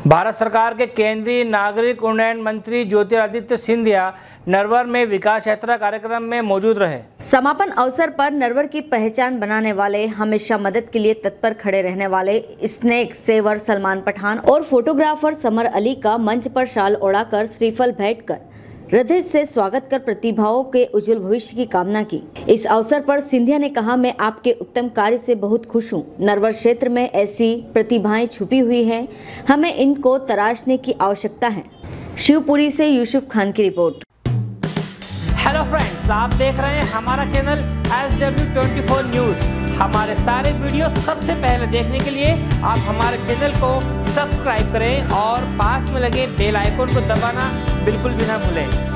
भारत सरकार के केंद्रीय नागरिक उड्डयन मंत्री ज्योतिरादित्य सिंधिया नरवर में विकास यात्रा कार्यक्रम में मौजूद रहे। समापन अवसर पर नरवर की पहचान बनाने वाले, हमेशा मदद के लिए तत्पर खड़े रहने वाले स्नेक सेवर सलमान पठान और फोटोग्राफर समर अली का मंच पर शाल ओढ़ाकर श्रीफल भेंट कर हृदय से स्वागत कर प्रतिभाओं के उज्जवल भविष्य की कामना की। इस अवसर पर सिंधिया ने कहा, मैं आपके उत्तम कार्य से बहुत खुश हूँ। नरवर क्षेत्र में ऐसी प्रतिभाएं छुपी हुई हैं, हमें इनको तराशने की आवश्यकता है। शिवपुरी से यूसुफ खान की रिपोर्ट। हेलो फ्रेंड्स, आप देख रहे हैं हमारा चैनल SW24 न्यूज। हमारे सारे वीडियो सबसे पहले देखने के लिए आप हमारे चैनल को सब्सक्राइब करें और पास में लगे बेल आइकन को दबाना बिल्कुल भी ना भूलें।